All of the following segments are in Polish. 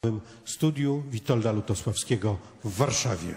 Studiu Witolda Lutosławskiego w Warszawie.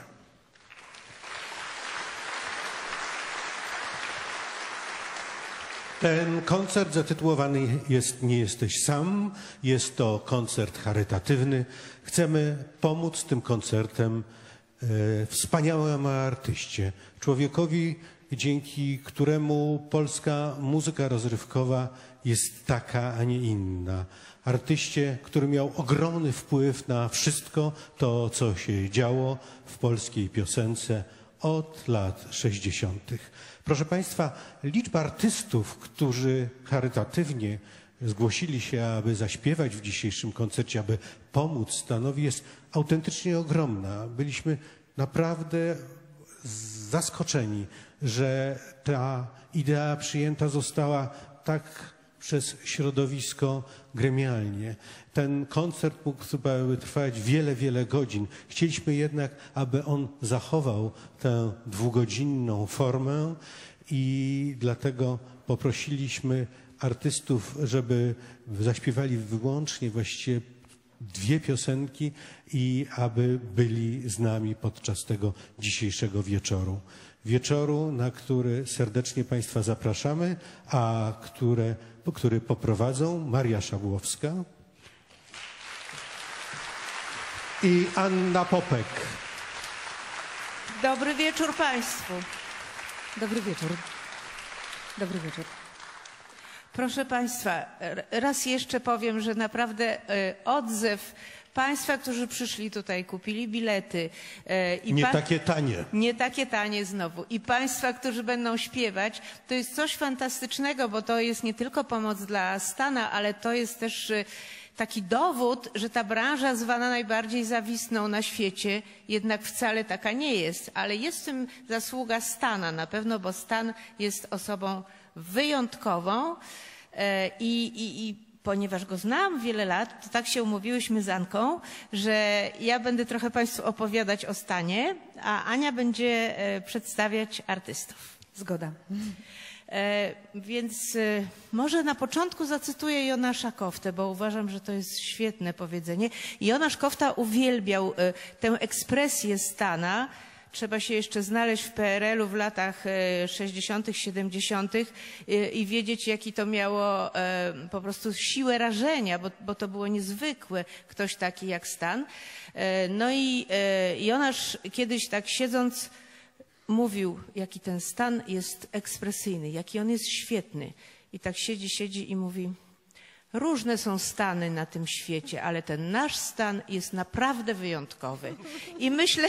Ten koncert zatytułowany jest Nie jesteś sam. Jest to koncert charytatywny. Chcemy pomóc tym koncertem wspaniałemu artyście, człowiekowi, dzięki któremu polska muzyka rozrywkowa jest taka, a nie inna. Artyście, który miał ogromny wpływ na wszystko to, co się działo w polskiej piosence od lat 60. Proszę Państwa, liczba artystów, którzy charytatywnie zgłosili się, aby zaśpiewać w dzisiejszym koncercie, aby pomóc Stanowi, jest autentycznie ogromna. Byliśmy naprawdę zaskoczeni, że ta idea przyjęta została tak przez środowisko gremialnie. Ten koncert mógł trwać wiele, wiele godzin. Chcieliśmy jednak, aby on zachował tę dwugodzinną formę i dlatego poprosiliśmy artystów, żeby zaśpiewali wyłącznie właściwie 2 piosenki i aby byli z nami podczas tego dzisiejszego wieczoru. Wieczoru, na który serdecznie Państwa zapraszamy, a który poprowadzą Maria Szabłowska i Anna Popek. Dobry wieczór Państwu. Dobry wieczór. Dobry wieczór. Proszę Państwa, raz jeszcze powiem, że naprawdę odzew Państwa, którzy przyszli tutaj, kupili bilety. Nie takie tanie. Nie takie tanie znowu. I Państwa, którzy będą śpiewać, to jest coś fantastycznego, bo to jest nie tylko pomoc dla Stana, ale to jest też taki dowód, że ta branża zwana najbardziej zawisną na świecie jednak wcale taka nie jest. Ale jest w tym zasługa Stana na pewno, bo Stan jest osobą wyjątkową i ponieważ go znam wiele lat, to tak się umówiłyśmy z Anką, że ja będę trochę Państwu opowiadać o Stanie, a Ania będzie przedstawiać artystów. Zgoda. Więc może na początku zacytuję Jonasza Koftę, bo uważam, że to jest świetne powiedzenie. Jonasz Kofta uwielbiał tę ekspresję Stana. Trzeba się jeszcze znaleźć w PRL-u w latach 60., 70. i wiedzieć, jaki to miało po prostu siłę rażenia, bo to było niezwykłe, ktoś taki jak Stan. No i Jonasz kiedyś tak siedząc mówił, jaki ten Stan jest ekspresyjny, jaki on jest świetny. I tak siedzi i mówi: różne są stany na tym świecie, ale ten nasz Stan jest naprawdę wyjątkowy. I myślę,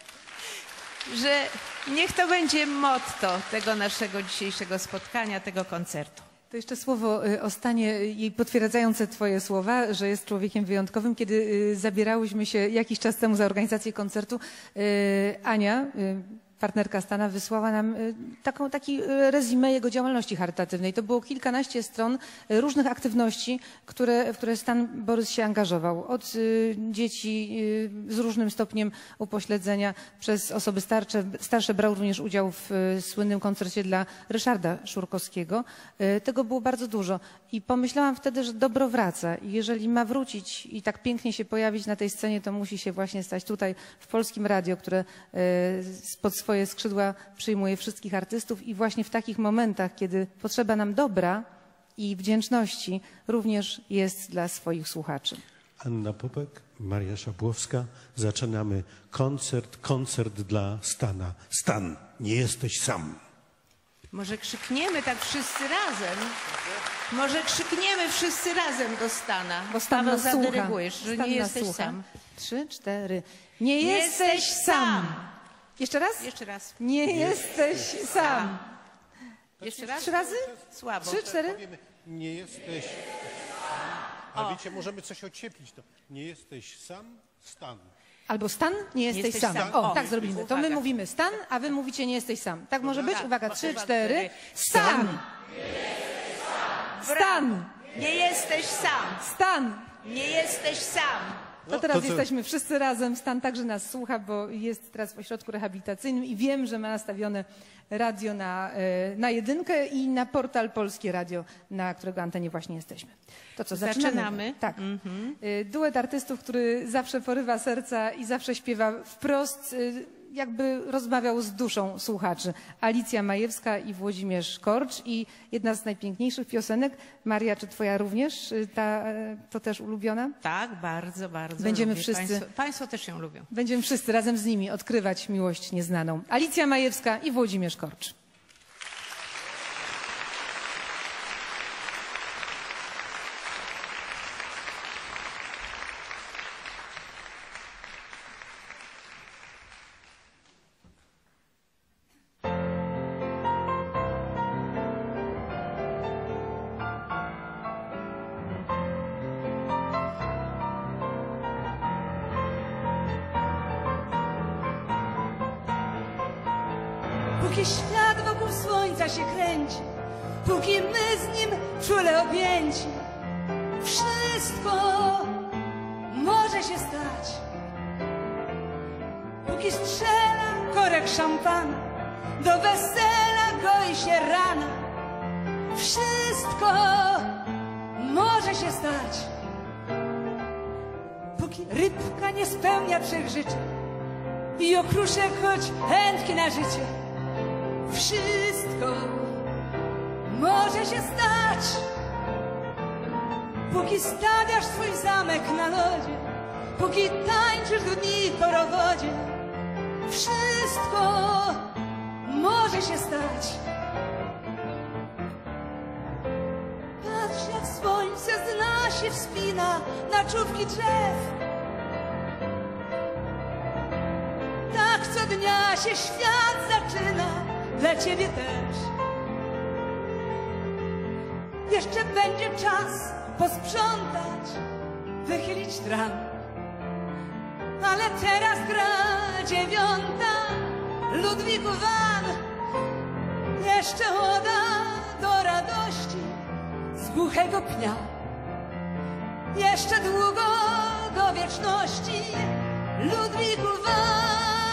że niech to będzie motto tego naszego dzisiejszego spotkania, tego koncertu. To jeszcze słowo o Stanie i potwierdzające Twoje słowa, że jest człowiekiem wyjątkowym. Kiedy zabierałyśmy się jakiś czas temu za organizację koncertu, Ania, partnerka Stana, wysłała nam taki rezumé jego działalności charytatywnej. To było kilkanaście stron różnych aktywności, w które Stan Borys się angażował. Od dzieci z różnym stopniem upośledzenia, przez osoby starsze brał również udział w słynnym koncercie dla Ryszarda Szurkowskiego. Tego było bardzo dużo. I pomyślałam wtedy, że dobro wraca. I jeżeli ma wrócić i tak pięknie się pojawić na tej scenie, to musi się właśnie stać tutaj w Polskim Radio, które spod swoje skrzydła przyjmuje wszystkich artystów i właśnie w takich momentach, kiedy potrzeba nam dobra i wdzięczności, również jest dla swoich słuchaczy. Anna Popek, Maria Szabłowska. Zaczynamy koncert dla Stana. Stan, nie jesteś sam. Może krzykniemy tak wszyscy razem? Może krzykniemy wszyscy razem do Stana? Bo Stan nas zadyrygujesz, że Stan nie jesteś słucha. sam. 3, 4. Nie jesteś sam. Jeszcze raz? Jeszcze raz. Nie jesteś sam. Jeszcze raz? 3 razy? Słabo. 3, 4. Powiemy, nie jesteś sam. A wiecie, możemy coś ocieplić. To nie jesteś sam, Stan. Albo Stan, nie jesteś sam. sam. O, O, tak zrobimy. To my uwaga. mówimy Stan, a wy mówicie nie jesteś sam. Tak może być? Tak. Uwaga, Raz, 3, dwa, 4. Stan. Stan! Stan! Nie jesteś sam. Stan! Nie jesteś sam. To teraz to co? jesteśmy wszyscy razem. Stan także nas słucha, bo jest teraz w ośrodku rehabilitacyjnym i wiem, że ma nastawione radio na jedynkę i na portal Polskie Radio, na którego antenie właśnie jesteśmy. To co, zaczynamy? Tak. Duet artystów, który zawsze porywa serca i zawsze śpiewa wprost, jakby rozmawiał z duszą słuchaczy. Alicja Majewska i Włodzimierz Korcz i jedna z najpiękniejszych piosenek. Maria, czy twoja również? To też ulubiona? Tak, bardzo, bardzo. Będziemy lubię. wszyscy- Państwo też ją lubią. Będziemy wszyscy razem z nimi odkrywać miłość nieznaną. Alicja Majewska i Włodzimierz Korcz. Póki świat wokół słońca się kręci, póki my z nim czule objęci, wszystko może się stać. Póki strzela korek szampana, do wesela goi się rana, wszystko może się stać. Póki rybka nie spełnia trzech życzeń i okruszek choć chętki na życie, wszystko może się stać. Póki stawiasz swój zamek na lodzie, póki tańczysz dni po rowodzie, wszystko może się stać. Patrz, jak słońce z nas się wspina na czubki drzew. Tak co dnia się świat zaczyna, dla ciebie też. Jeszcze będzie czas posprzątać, wychylić tram, ale teraz gra 9. Ludwik van. Jeszcze oda do radości z głuchego pnia. Jeszcze długo do wieczności Ludwik van.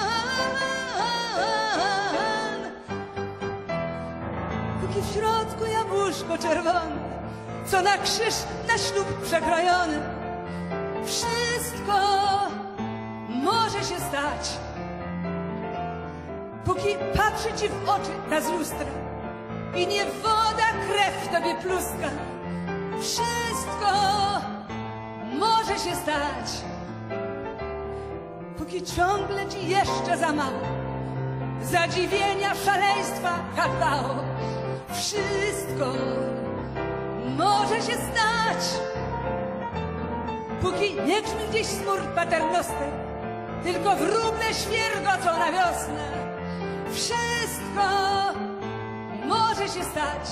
Póki w środku jabłuszko czerwone, co na krzyż, na ślub przekrojone, wszystko może się stać. Póki patrzy ci w oczy ta z lustra i nie woda, krew tobie pluska, wszystko może się stać. Póki ciągle ci jeszcze za mało zadziwienia, szaleństwa, kakao, wszystko może się stać. Póki nie grzmi gdzieś smur paternostek, tylko wróble świergocą na wiosnę, wszystko może się stać.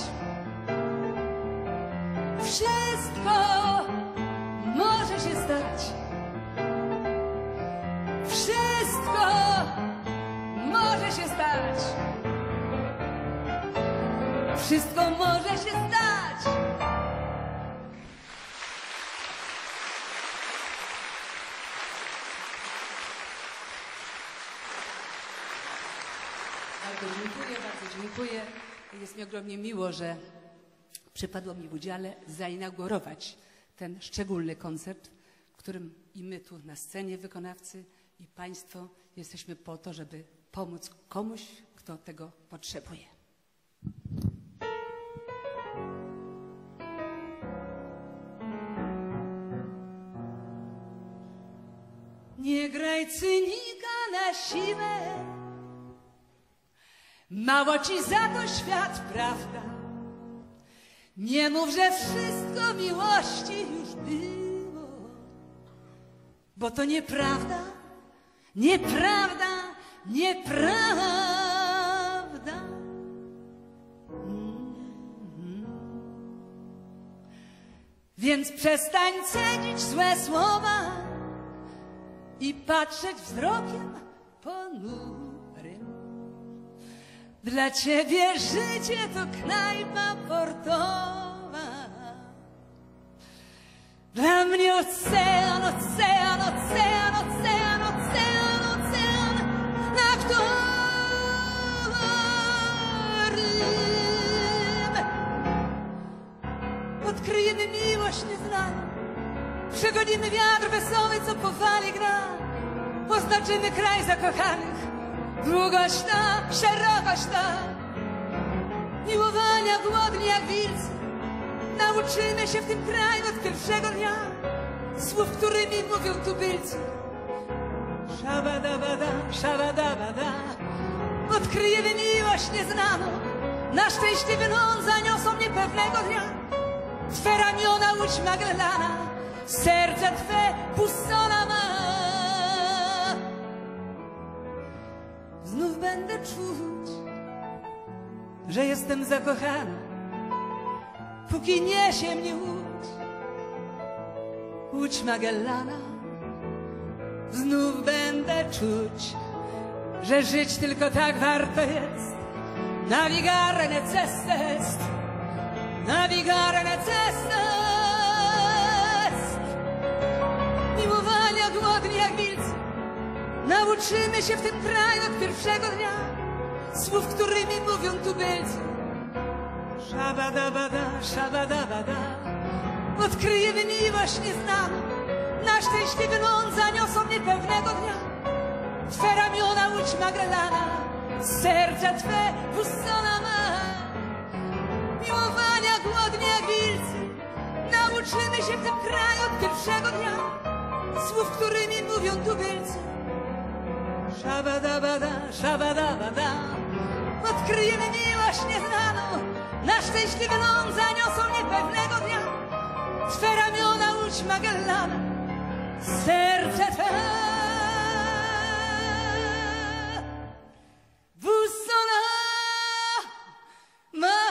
Wszystko może się stać. Wszystko może się stać. Wszystko może się stać. Bardzo dziękuję. Jest mi ogromnie miło, że przypadło mi w udziale zainaugurować ten szczególny koncert, w którym i my tu na scenie wykonawcy, i Państwo jesteśmy po to, żeby pomóc komuś, kto tego potrzebuje. Nie graj cynika na siłę, mało ci za to świat, prawda? Nie mów, że wszystko miłości już było, bo to nieprawda, nieprawda, nieprawda. Więc przestań cenić złe słowa i patrzeć wzrokiem ponurym. Dla ciebie życie to knajpa portowa, dla mnie ocean, ocean, ocean. zgodzimy wiatr wesoły, co powali gra. Oznaczymy kraj zakochanych, długość ta, szerokość ta. Miłowania głodni jak wilcy, nauczymy się w tym kraju od pierwszego dnia słów, którymi mówią tubylcy. Szabadabada, szabadabada, odkryjemy miłość nieznaną. Na szczęśliwy ląd zaniosą mnie pewnego dnia. Twe ramiona łódź Magellana, serce Twe bussola ma. Znów będę czuć, że jestem zakochana, póki niesie mnie łódź Magellana. Znów będę czuć, że żyć tylko tak warto jest. Navigare necesse est, navigare necesse est. Miłowania głodni jak wilcy, nauczymy się w tym kraju od pierwszego dnia słów, którymi mówią tubylcy. Szabadabada, szabadabada, odkryjemy miłość nieznaną. Na szczęśliwy ląd zaniosą mnie pewnego dnia. Twe ramiona łódź Magellana, serce Twe bussola ma. Miłowania głodni jak wilcy, nauczymy się w tym kraju od pierwszego dnia słów, którymi mówią tubylcy. Szabadabada, szabadabada, odkryjemy miłość nieznaną. Na szczęśliwy ląd zaniosą mnie pewnego dnia. Twe ramiona łódź Magellana, serce Twe bussola ma.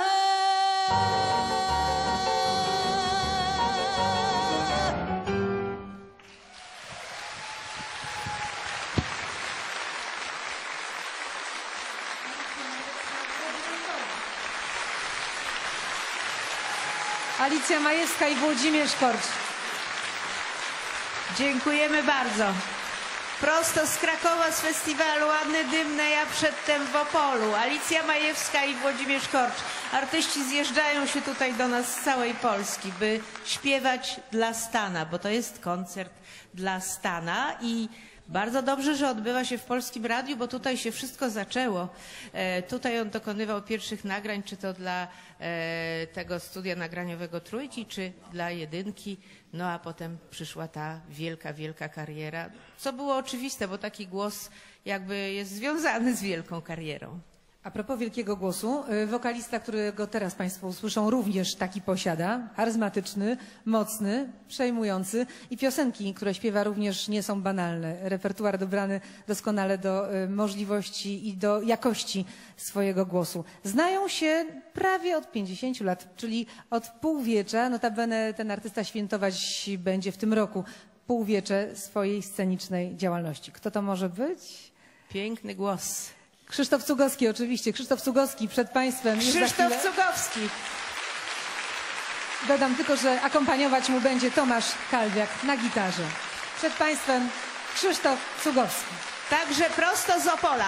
Alicja Majewska i Włodzimierz Korcz. Dziękujemy bardzo. Prosto z Krakowa, z festiwalu Anny Dymnej, a przedtem w Opolu. Alicja Majewska i Włodzimierz Korcz. Artyści zjeżdżają się tutaj do nas z całej Polski, by śpiewać dla Stana, bo to jest koncert dla Stana i bardzo dobrze, że odbywa się w Polskim Radiu, bo tutaj się wszystko zaczęło. Tutaj on dokonywał pierwszych nagrań, czy to dla tego studia nagraniowego Trójki, czy dla Jedynki. No a potem przyszła ta wielka, wielka kariera, co było oczywiste, bo taki głos jakby jest związany z wielką karierą. A propos wielkiego głosu, wokalista, którego teraz Państwo usłyszą, również taki posiada. Charyzmatyczny, mocny, przejmujący i piosenki, które śpiewa, również nie są banalne. Repertuar dobrany doskonale do możliwości i do jakości swojego głosu. Znają się prawie od 50 lat, czyli od półwiecza. Notabene ten artysta świętować będzie w tym roku półwiecze swojej scenicznej działalności. Kto to może być? Piękny głos. Krzysztof Cugowski, oczywiście. Krzysztof Cugowski przed Państwem. Krzysztof Cugowski. Dodam tylko, że akompaniować mu będzie Tomasz Kalwiak na gitarze. Przed Państwem Krzysztof Cugowski. Także prosto z Opola.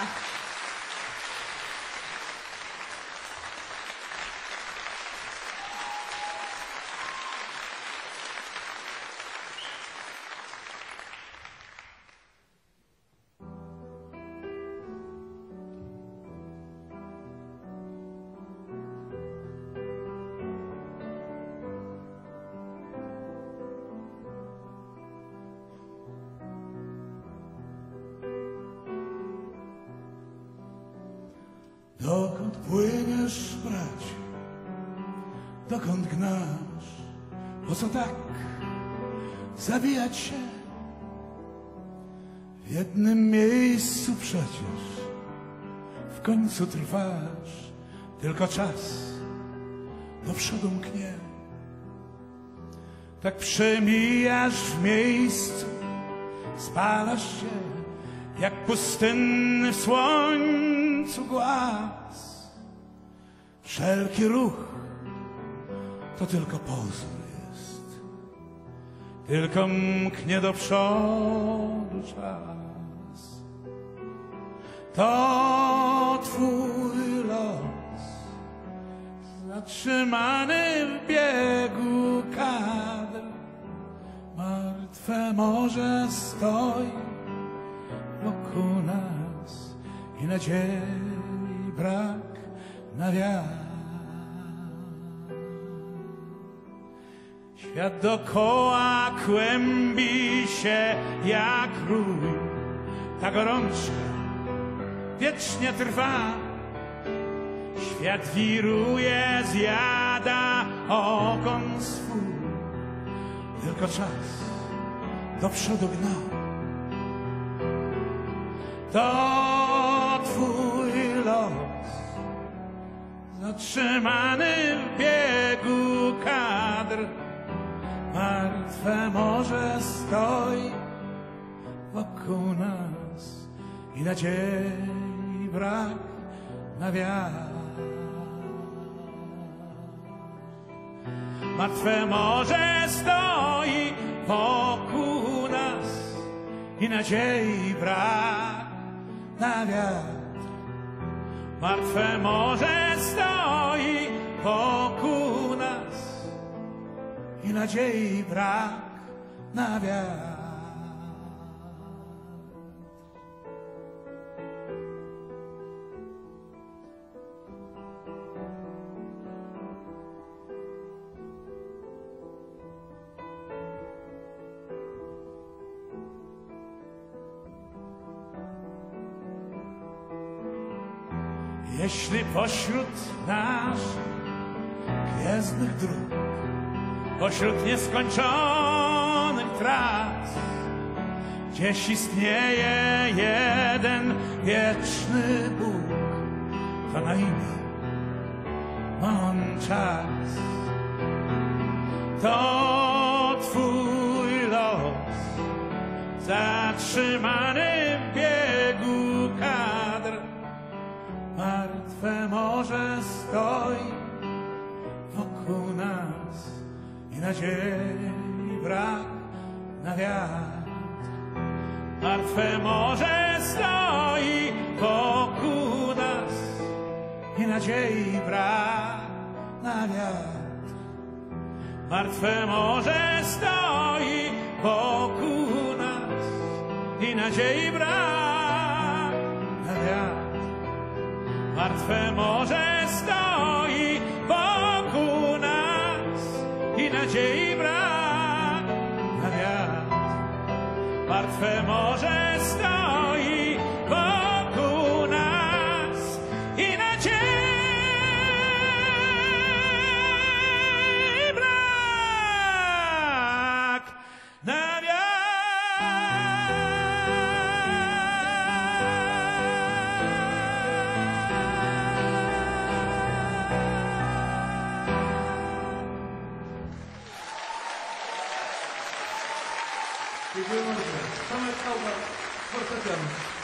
Dokąd płyniesz, bracie? Dokąd gnasz? Po co tak zabijać się? W jednym miejscu przecież w końcu trwasz. Tylko czas do przodu mknie. Tak przemijasz w miejscu, spalasz się jak pustynny w słońcu głaz. Wszelki ruch to tylko pozór jest, tylko mknie do przodu czas. To twój los, zatrzymany w biegu kadr. Martwe morze stoi wokół nas i nadziei brak na wiatr. Świat dokoła kłębi się jak rój, ta gorączka wiecznie trwa. Świat wiruje, zjada ogon swój, tylko czas do przodu gna. To twój los, zatrzymany w biegu kadr. Martwe morze stoi wokół nas i nadziei brak na wiatr. Martwe morze stoi wokół nas i nadziei brak na wiatr. Martwe morze stoi wokół nas i nadziei brak na wiatr. Jeśli pośród naszych gwiezdnych dróg, pośród nieskończonych tras, gdzieś istnieje jeden wieczny Bóg, to na imię ma on czas. To twój los, zatrzymany w biegu kadr. Martwe morze stoi wokół nas i nadziei brak na wiatr. Martwe morze stoi wokół nas i nadziei brak na wiatr. Martwe morze stoi wokół nas i nadziei brak na wiatr. Martwe morze stoi wokół nas i nadziei brak na wiatr. Martwe morze stoi wokół nas i nadziei brak na wiatr. Dziękuję bardzo. Tomek Hałda, fortepian.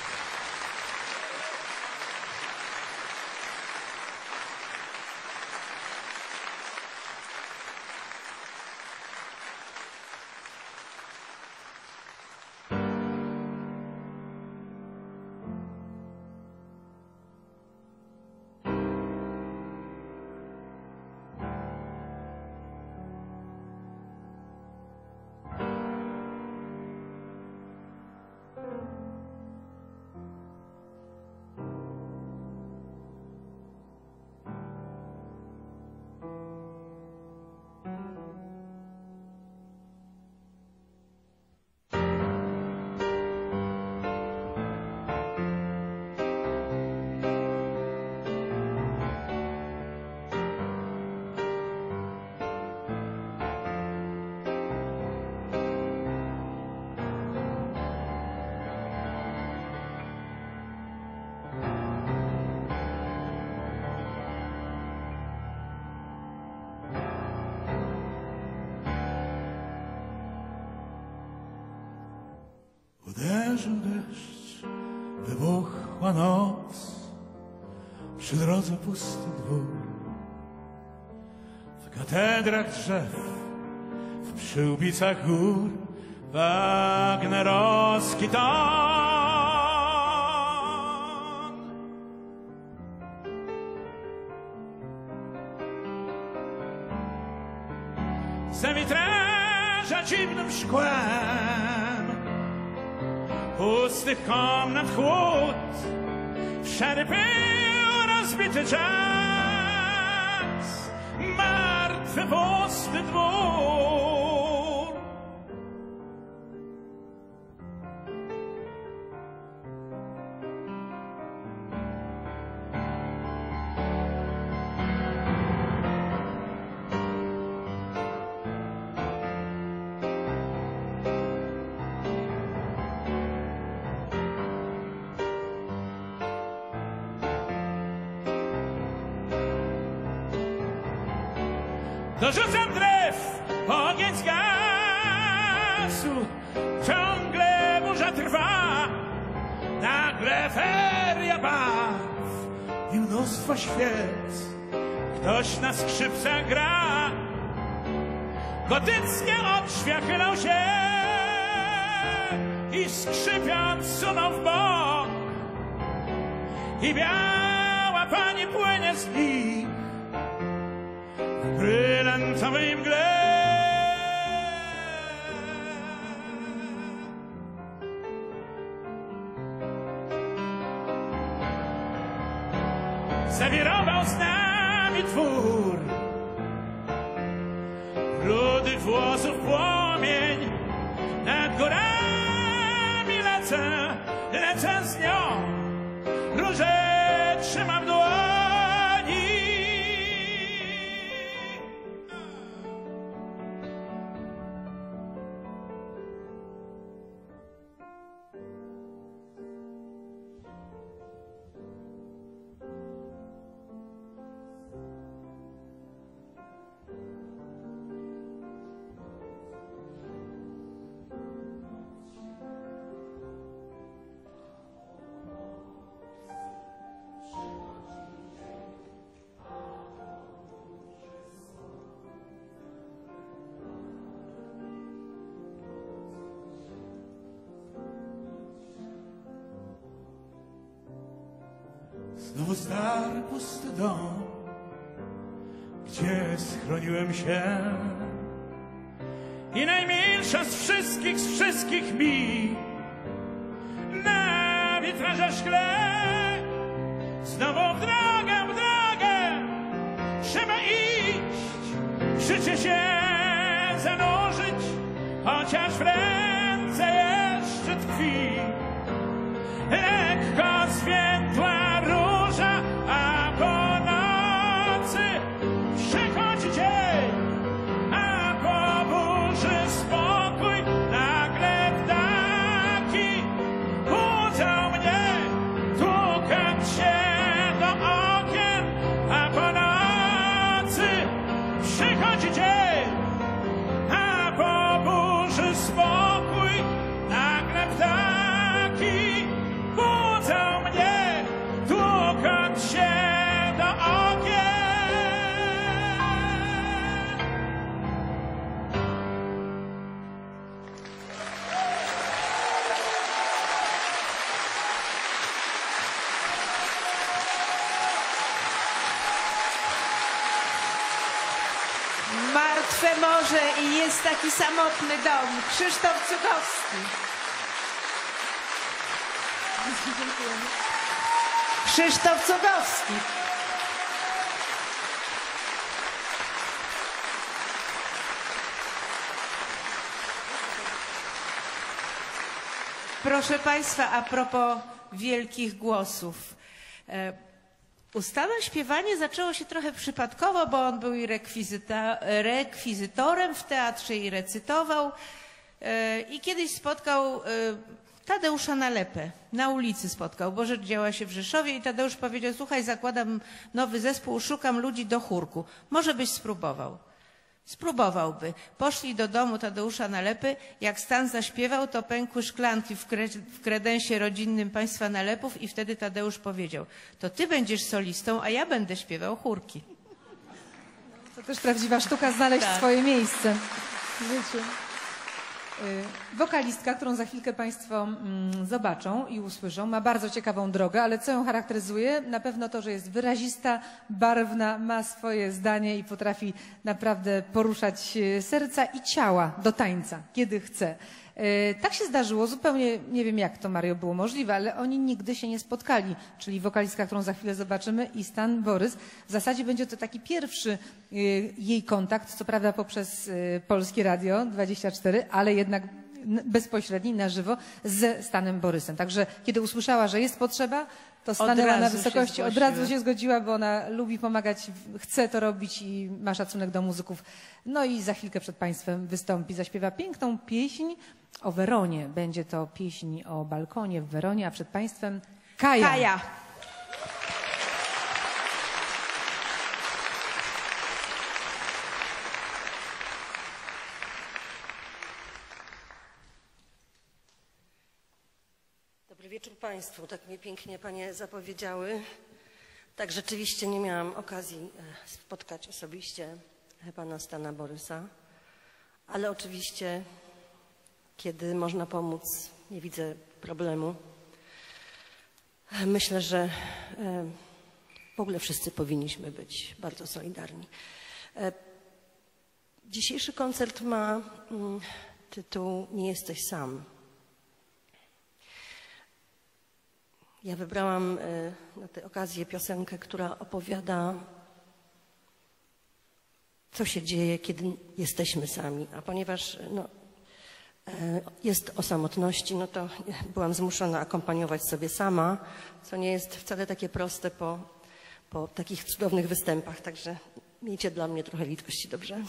Uderzył deszcz, wybuchła noc, przy drodze pusty dwór. W katedrach drzew, w przyłbicach gór, wagnerowski ton. Semitraża dziwnym szkłem. Pustych komnat chłód, szary pył, rozbity czas, martwy, pusty dwór. Dorzucam drew, ogień zgasł, ciągle burza trwa, nagle feria barw i mnóstwo świec. Ktoś na skrzypcach gra, gotyckie odrzwia chylą się i skrzypiąc suną w bok. I biała pani płynie z nich w brylantowej mgle. Zawirował z nami twór, rudych włosów płomień, nad górami lecę z nią, róże trzymam w dłoni. Znowu stary, pusty dom, gdzie schroniłem się, i najmilsza z wszystkich mi na witrażach szkle. Znowu w drogę, trzeba iść, życie się zanurzyć, chociaż w ręce jeszcze tkwi lekko zwiędła róża, a po nocy przychodzi dzień, a po burzy spokój. Nagle ptaki budzą mnie, tukać się do okien, a po nocy przychodzi dzień, a po burzy spokój. Nagle ptaki budzą mnie, tukąc się do okien. Martwe morze i jest taki samotny dom. Krzysztof Cugowski. Krzysztof Cugowski. Proszę Państwa, a propos wielkich głosów. Ustane śpiewanie zaczęło się trochę przypadkowo, bo on był i rekwizytorem w teatrze i recytował. I kiedyś spotkał Tadeusza Nalepę. Na ulicy spotkał, bo rzecz działa się w Rzeszowie i Tadeusz powiedział: słuchaj, zakładam nowy zespół, szukam ludzi do chórku. Może byś spróbował. Spróbowałby. Poszli do domu Tadeusza Nalepy. Jak Stan zaśpiewał, to pękły szklanki w kredensie rodzinnym państwa Nalepów i wtedy Tadeusz powiedział: to ty będziesz solistą, a ja będę śpiewał chórki. No, to też prawdziwa sztuka, znaleźć swoje miejsce w życiu. Wokalistka, którą za chwilkę Państwo zobaczą i usłyszą, ma bardzo ciekawą drogę, ale co ją charakteryzuje? Na pewno to, że jest wyrazista, barwna, ma swoje zdanie i potrafi naprawdę poruszać serca i ciała do tańca, kiedy chce. Tak się zdarzyło, zupełnie nie wiem jak to, Mario, było możliwe, ale oni nigdy się nie spotkali, czyli wokalistka, którą za chwilę zobaczymy, i Stan Borys. W zasadzie będzie to taki pierwszy jej kontakt, co prawda poprzez Polskie Radio 24, ale jednak bezpośredni, na żywo z Stanem Borysem. Także kiedy usłyszała, że jest potrzeba, to stanęła na wysokości, od razu się zgodziła, bo ona lubi pomagać, chce to robić i ma szacunek do muzyków. No i za chwilkę przed Państwem wystąpi, zaśpiewa piękną pieśń o Weronie. Będzie to pieśń o balkonie w Weronie, a przed Państwem Kaja. Kaja. Dobry wieczór Państwu. Tak mnie pięknie Panie zapowiedziały. Tak, rzeczywiście nie miałam okazji spotkać osobiście Pana Stana Borysa, ale oczywiście, kiedy można pomóc, nie widzę problemu. Myślę, że w ogóle wszyscy powinniśmy być bardzo solidarni. Dzisiejszy koncert ma tytuł Nie jesteś sam. Ja wybrałam na tę okazję piosenkę, która opowiada, co się dzieje, kiedy jesteśmy sami. A ponieważ jest o samotności, no to byłam zmuszona akompaniować sobie sama, co nie jest wcale takie proste po takich cudownych występach. Także miejcie dla mnie trochę litości, dobrze?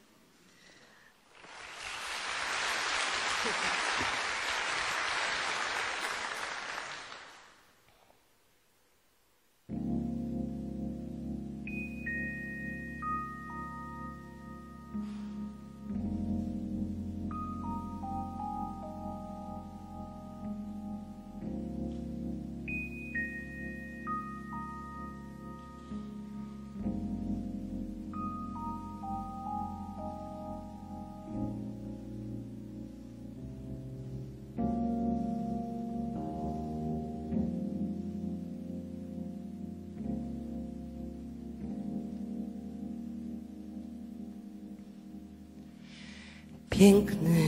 Piękny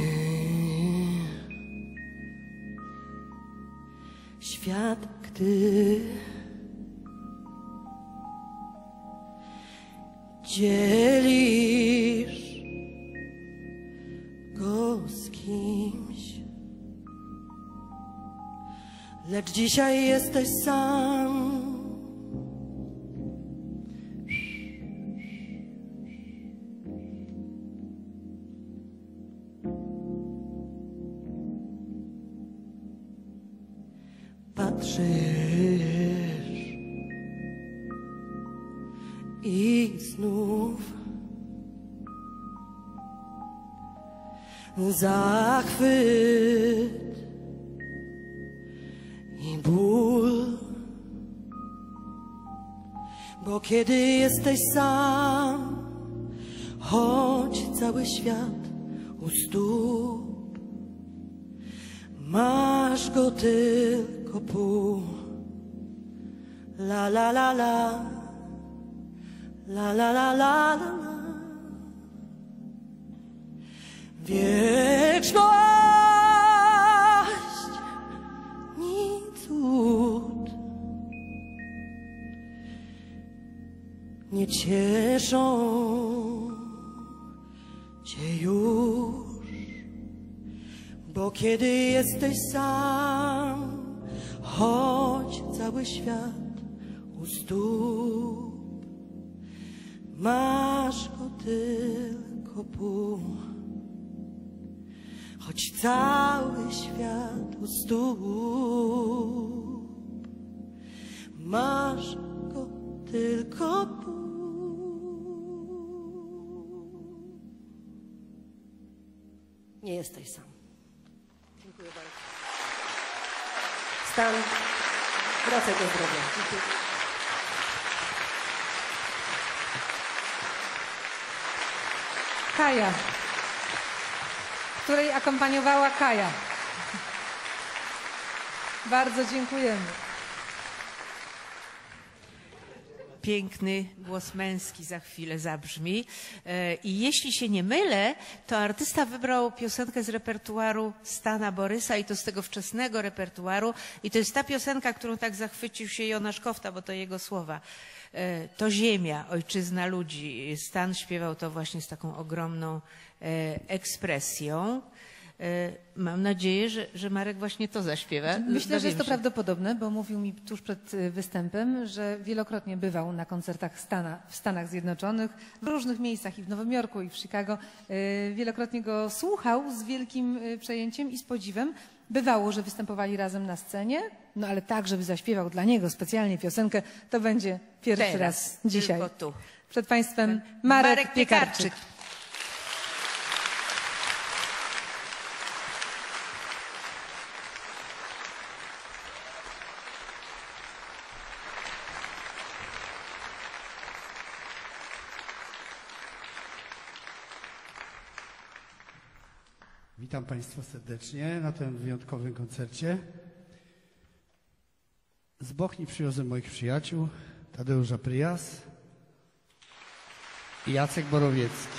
świat, gdy dzielisz go z kimś, lecz dzisiaj jesteś sam. Patrzysz i znów zachwyt i ból, bo kiedy jesteś sam, choć cały świat u stóp, masz go tylko pół. La la la la, la la la la la. Wieczność ni cud nie cieszą cię już, bo kiedy jesteś sam, choć cały świat u stóp, masz go tylko pół. Choć cały świat u stóp, masz go tylko pół. Nie jesteś sam. Dziękuję bardzo. Stan, wracaj do zdrowia. Dziękuję. Kaja, której akompaniowała Kaja. Bardzo dziękujemy. Piękny głos męski za chwilę zabrzmi. I jeśli się nie mylę, to artysta wybrał piosenkę z repertuaru Stana Borysa i to z tego wczesnego repertuaru. I to jest ta piosenka, którą tak zachwycił się Jonasz Kofta, bo to jego słowa. To ziemia, ojczyzna ludzi. Stan śpiewał to właśnie z taką ogromną ekspresją. Mam nadzieję, że Marek właśnie to zaśpiewa. Myślę, że jest to prawdopodobne, bo mówił mi tuż przed występem, że wielokrotnie bywał na koncertach w Stanach Zjednoczonych, w różnych miejscach i w Nowym Jorku, i w Chicago. Wielokrotnie go słuchał z wielkim przejęciem i z podziwem. Bywało, że występowali razem na scenie, no ale tak, żeby zaśpiewał dla niego specjalnie piosenkę, to będzie pierwszy raz dzisiaj. Tylko tu. Przed Państwem Marek Piekarczyk. Witam Państwa serdecznie na tym wyjątkowym koncercie. Z Bochni przywiozłem moich przyjaciół, Tadeusza Pryjas i Jacek Borowiecki.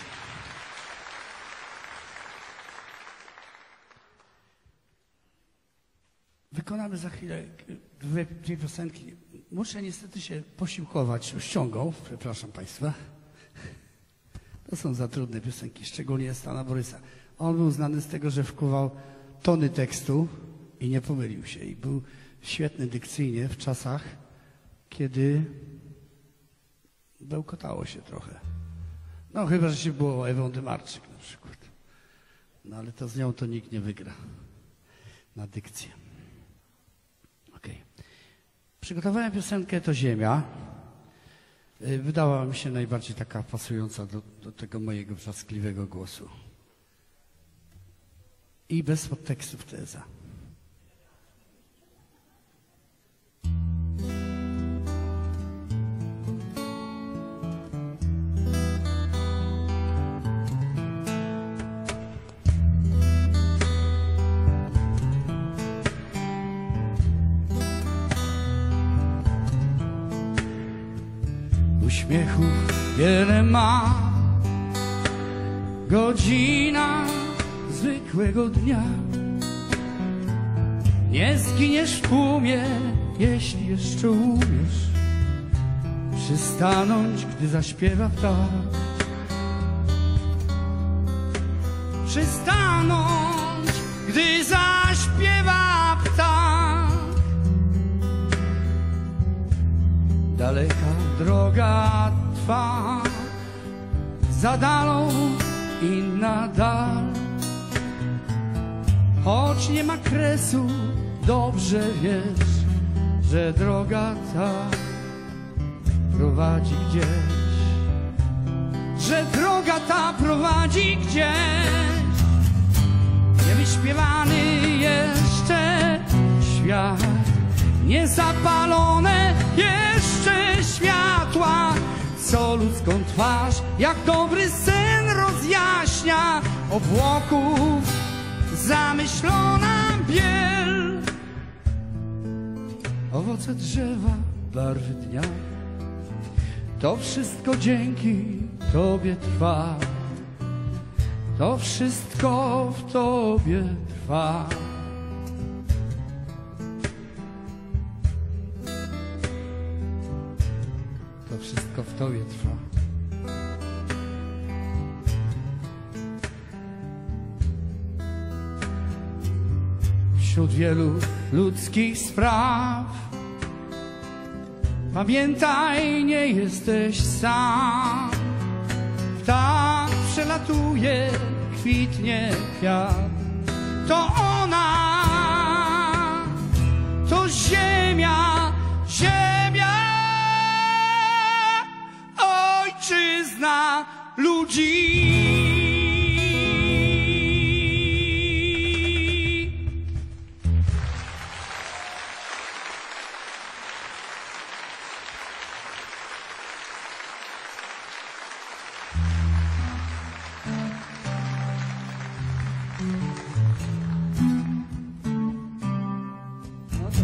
Wykonamy za chwilę dwie piosenki. Muszę niestety się posiłkować ściągą, przepraszam Państwa. To są za trudne piosenki, szczególnie Stana Borysa. On był znany z tego, że wkuwał tony tekstu i nie pomylił się. I był świetny dykcyjnie w czasach, kiedy bełkotało się trochę. No chyba, że się było Ewą Dymarczyk na przykład. No ale to z nią to nikt nie wygra na dykcję. Okej. Przygotowałem piosenkę To Ziemia. Wydała mi się najbardziej taka pasująca do tego mojego wrzaskliwego głosu. I bez podtekstów teza. Uśmiechów wiele ma godzina zwykłego dnia. Nie zginiesz w tłumie, jeśli jeszcze umiesz przystanąć, gdy zaśpiewa ptak. Przystanąć, gdy zaśpiewa ptak. Daleka droga trwa, za dalą inna dal. Choć nie ma kresu, dobrze wiesz, że droga ta prowadzi gdzieś. Że droga ta prowadzi gdzieś. Niewyśpiewany jeszcze świat, niezapalone jeszcze światła, co ludzką twarz jak dobry sen rozjaśnia. Obłoków zamyślona biel, owoce drzewa, barwy dnia. To wszystko dzięki Tobie trwa. To wszystko w Tobie trwa. To wszystko w Tobie trwa. Wśród wielu ludzkich spraw pamiętaj, nie jesteś sam. Ptak przelatuje, kwitnie kwiat. To ona, to ziemia, ziemia, ojczyzna ludzi.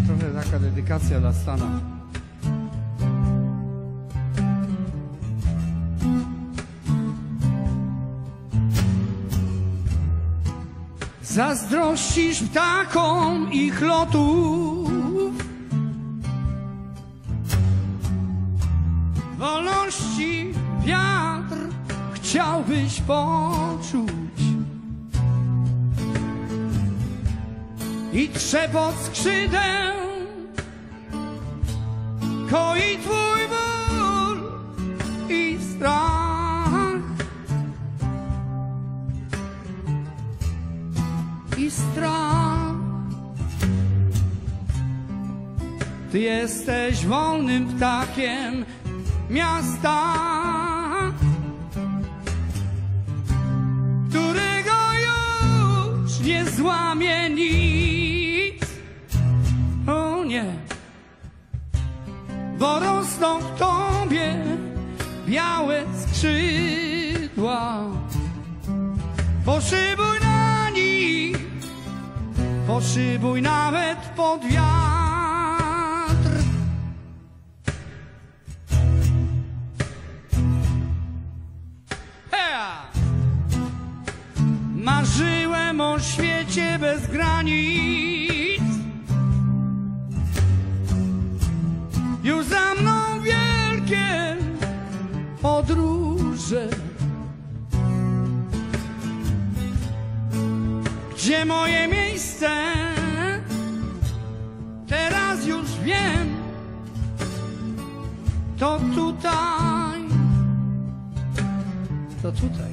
trochę taka dedykacja dla Stana. Zazdrościsz ptakom ich lotów, wolności wiatr chciałbyś poczuć i trzepot skrzydeł koi twój ból i strach. I strach. Ty jesteś wolnym ptakiem miasta, którego już nie złamie nic. O nie, bo rosną w tobie białe skrzydła. Poszybuj na nich, poszybuj nawet pod wiatr. Hea! Marzyłem o świecie bez granic, już za mną wielkie podróże. Gdzie moje miejsce? Teraz już wiem. To tutaj. To tutaj.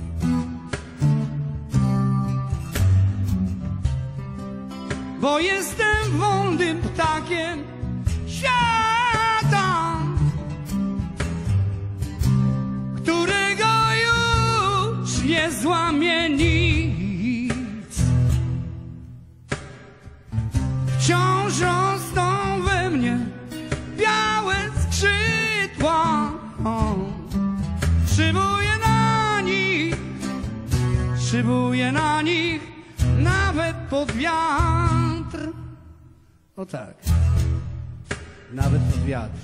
Bo jestem wolnym ptakiem świata, którego już nie złamie nic. Wciąż rosną we mnie białe skrzydła. Szybuję na nich, szybuję na nich nawet pod wiatr. O tak, nawet pod wiatr.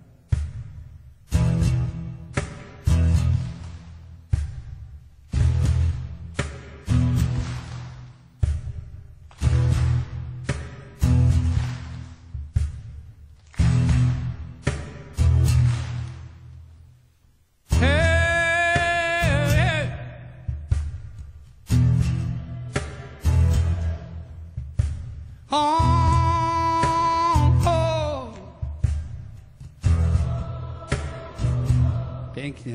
Pięknie.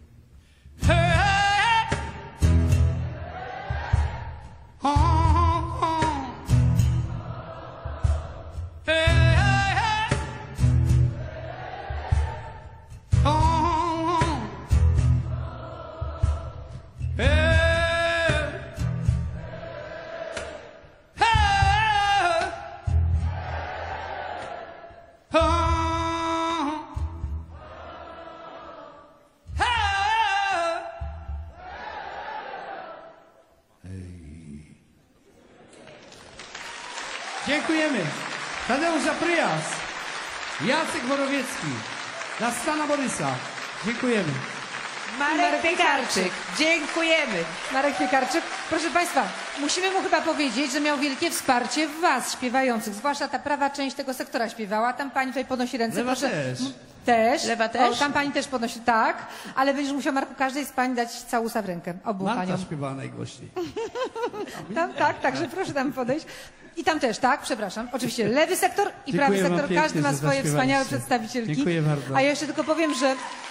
Dziękujemy. Tadeusz Zapryjas, Jacek Borowiecki, dla Stana Borysa. Dziękujemy. Marek Piekarczyk. Dziękujemy. Marek Piekarczyk. Proszę Państwa, musimy mu chyba powiedzieć, że miał wielkie wsparcie w Was śpiewających, zwłaszcza ta prawa część tego sektora śpiewała. Tam pani tutaj podnosi ręce. Lewa proszę. też. Też? Lewa też? O, tam pani też podnosi, tak. Ale będziesz musiał, Marku, każdej z pań dać całusa w rękę. Obu Marta paniom. śpiewała najgłośniej. Tam, tak, także proszę tam podejść. I tam też, tak, przepraszam. Oczywiście lewy sektor i Dziękuję prawy wam sektor. pięknie, Każdy ma że swoje zaśpiewaliście. wspaniałe przedstawicielki. Dziękuję bardzo. A ja jeszcze tylko powiem, że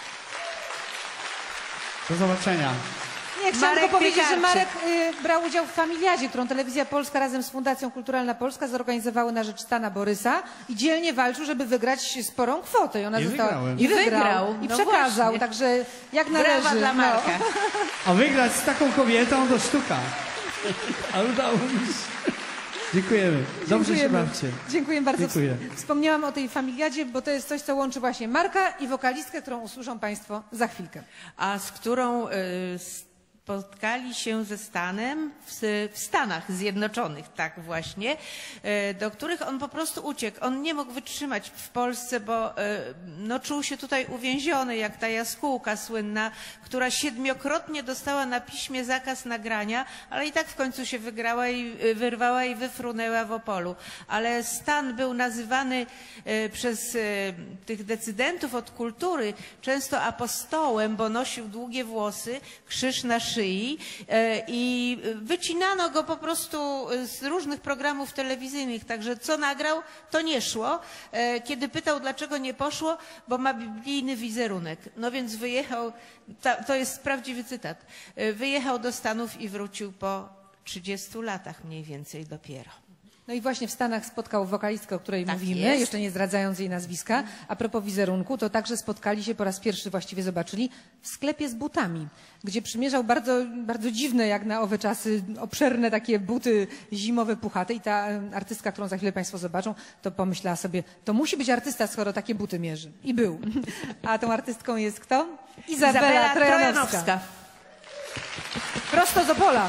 Do zobaczenia. nie, chciałam Marek tylko powiedzieć, że Piekarczyk. Marek brał udział w Familiadzie, którą Telewizja Polska razem z Fundacją Kulturalna Polska zorganizowały na rzecz Stana Borysa i dzielnie walczył, żeby wygrać sporą kwotę. I ona I została wygrałem. I wygrał. Wygrał. I No przekazał, właśnie. także jak należy. Brawa dla Marka. A wygrać z taką kobietą to sztuka. A udało mi się. Dziękujemy. Dobrze się Dziękujemy. bawcie. Dziękuję bardzo. Dziękuję. Wspomniałam o tej Familiadzie, bo to jest coś, co łączy właśnie Marka i wokalistkę, którą usłyszą Państwo za chwilkę. A z którą spotkali się ze Stanem w Stanach Zjednoczonych, tak właśnie, do których on po prostu uciekł. On nie mógł wytrzymać w Polsce, bo no, czuł się tutaj uwięziony, jak ta jaskółka słynna, która 7-krotnie dostała na piśmie zakaz nagrania, ale i tak w końcu się wyrwała i wyfrunęła w Opolu. Ale Stan był nazywany przez tych decydentów od kultury często apostołem, bo nosił długie włosy, krzyż na szyi i wycinano go po prostu z różnych programów telewizyjnych, także co nagrał, to nie szło. Kiedy pytał, dlaczego nie poszło, bo ma biblijny wizerunek. No więc wyjechał, to jest prawdziwy cytat, wyjechał do Stanów i wrócił po 30 latach mniej więcej dopiero. No i właśnie w Stanach spotkał wokalistkę, o której Tak mówimy, jest. jeszcze nie zdradzając jej nazwiska. A propos wizerunku, to także spotkali się po raz pierwszy, właściwie zobaczyli, w sklepie z butami, gdzie przymierzał bardzo, bardzo dziwne, jak na owe czasy, obszerne takie buty zimowe, puchate. I ta artystka, którą za chwilę Państwo zobaczą, to pomyślała sobie, to musi być artysta, skoro takie buty mierzy. I był. A tą artystką jest kto? Izabela Trojanowska. Prosto z Opola.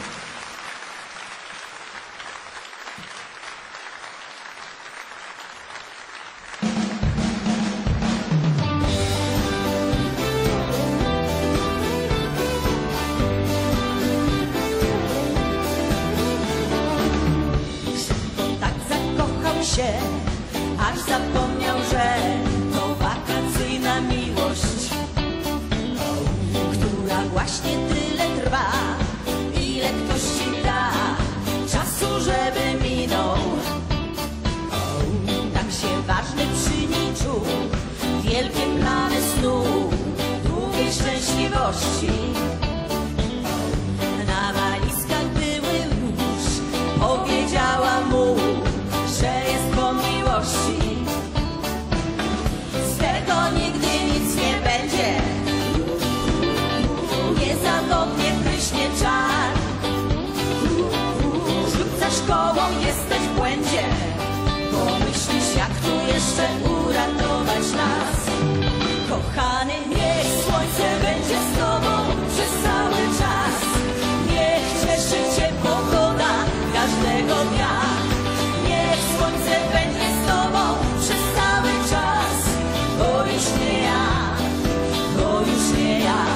Aż zapomniał, że to wakacyjna miłość, która właśnie tyle trwa, ile ktoś ci da czasu, żeby minął. Tak się ważny przy niej czuł, wielkie plany snu, długiej szczęśliwości. Na walizkach były już, powiedziała mu, że jest po miłości. Z tego nigdy nic nie będzie, niezawodnie pryśnie czar. Rzuca szkołą, jesteś w błędzie, pomyślisz, jak tu jeszcze uratować nas. Kochany, niech słońce będzie z tobą przez cały czas. Niech cieszy cię pogoda każdego dnia. Niech słońce będzie z tobą przez cały czas, bo już nie ja, bo już nie ja.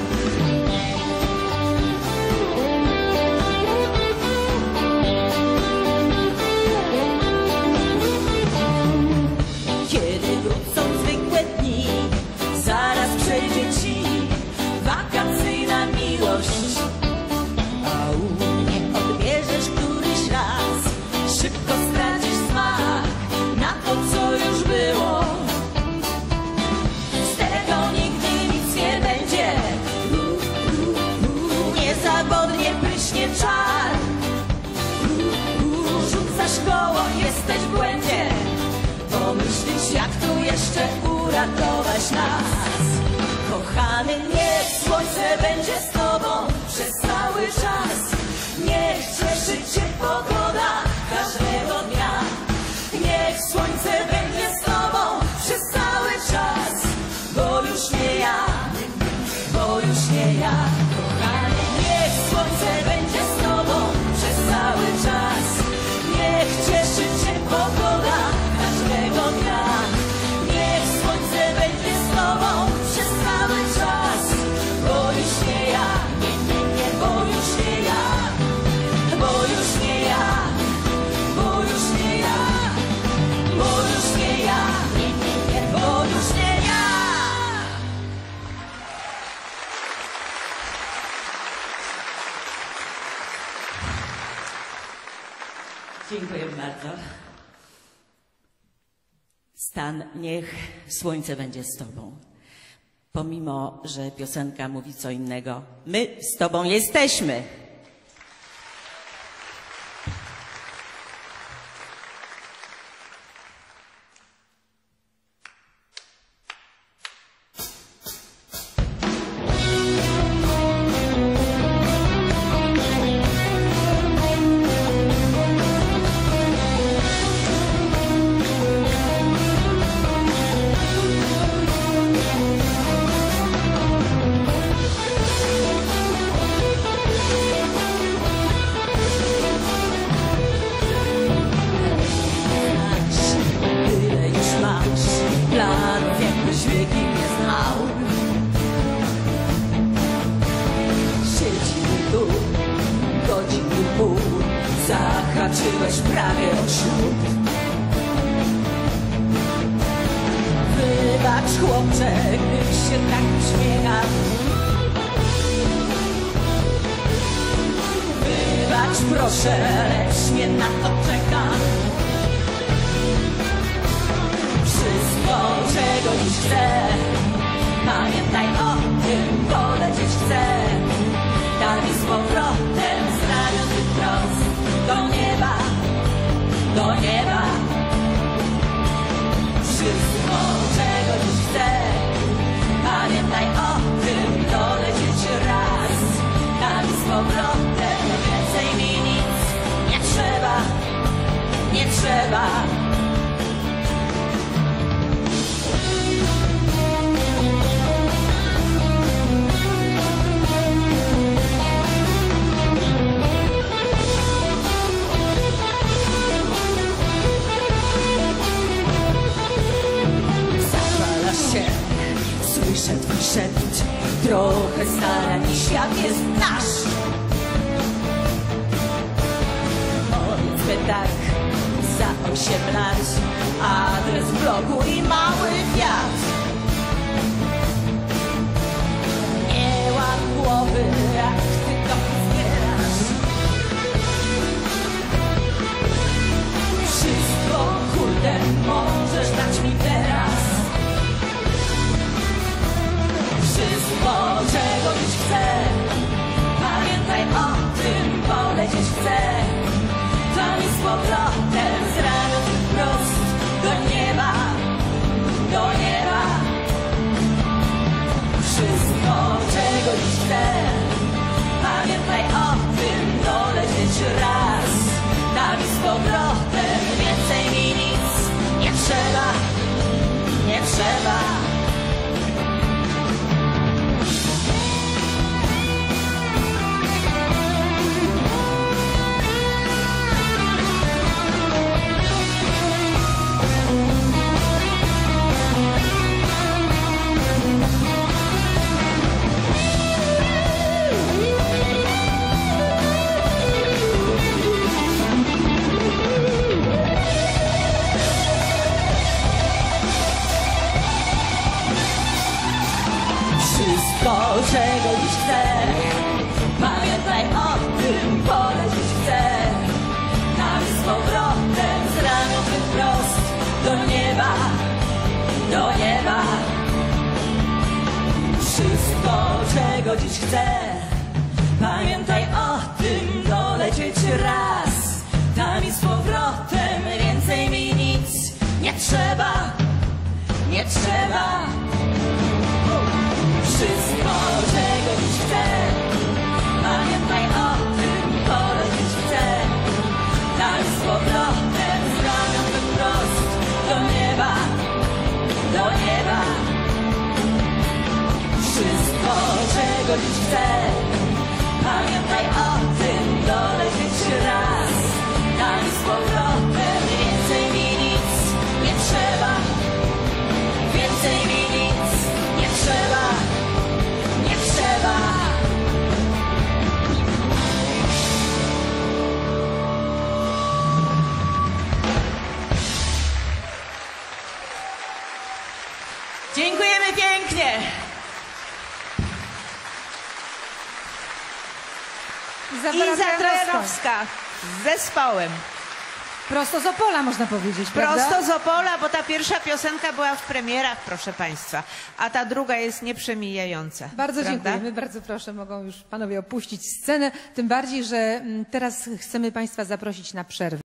Kiedy wrócą zwykłe dni, zaraz przejdzie ci wakacyjna miłość. Nie odbierzesz któryś raz, szybko stracisz smak na to, co już było. Z tego nigdy nic nie będzie, niezawodnie pryśnie czar. Rzuca szkołą, jesteś w błędzie, pomyślisz, jak tu jeszcze uratować nas. Kochany, niech słońce będzie z tobą przez cały czas. Niech cieszy cię pogoda każdego dnia. Niech słońce będzie z tobą przez cały czas, bo już nie ja, bo już nie ja. Kochany, niech słońce będzie z tobą przez cały czas. Niech cieszy cię pogoda każdego dnia. Niech słońce będzie z tobą przez cały czas, bo już nie ja, nie, bo już nie ja, bo już nie ja, bo już nie ja, bo już nie ja, nie, bo już nie ja. Dziękuję bardzo. Stan, niech słońce będzie z tobą. Pomimo, że piosenka mówi co innego, my z tobą jesteśmy. walczyłeś prawie o ślub. Wybacz chłopcze, gdy się tak uśmiecham. Wybacz proszę, lecz nie na to czekam. Wszystko, czego dziś chcę, pamiętaj o tym, polecieć chcę. Daj mi z powrotem zraniony prost do nieba, do nieba. Wszystko, czego dziś chcę, pamiętaj o tym, dolecieć raz. Daj mi z powrotem, więcej mi nic nie trzeba, nie trzeba. Słyszę twój szept, trochę stara i świat jest nasz. Powiedzmy tak, za 8 lat, adres bloku i mały wiatr. Nie łam głowy, jak ty to zbierasz. Wszystko kurde możesz dać mi teraz. Wszystko, czego dziś chcę, pamiętaj o tym, polecieć chcę. To mi z powrotem z ramion wprost do nieba, do nieba. Wszystko, czego dziś chcę, pamiętaj o tym, dolecieć raz. Da mi z powrotem, więcej mi nic nie trzeba, nie trzeba. Wszystko, czego dziś chcę, pamiętaj o tym, polecieć chcę. Daj z powrotem z ramion wprost do nieba, do nieba. Wszystko, czego dziś chcę, pamiętaj o tym, dolecieć raz. Daj mi z powrotem, więcej mi nic nie trzeba, nie trzeba. Wszystko, czego dziś chcę, pamiętaj o tym, polecieć chcę. Daj z powrotem z ramion wprost do nieba, do nieba. Wszystko, czego dziś chcę, pamiętaj o tym, dolecieć raz. Daj z powrotem, więcej mi nic nie trzeba, więcej mi nic nie trzeba. Nie trzeba. Dziękujemy pięknie. Iza Trojanowska z zespołem. Prosto z Opola, można powiedzieć, prawda? Prosto z Opola, bo ta pierwsza piosenka była w premierach, proszę Państwa, a ta druga jest nieprzemijająca. Bardzo prawda? dziękujemy, bardzo proszę, mogą już panowie opuścić scenę, tym bardziej, że teraz chcemy Państwa zaprosić na przerwę.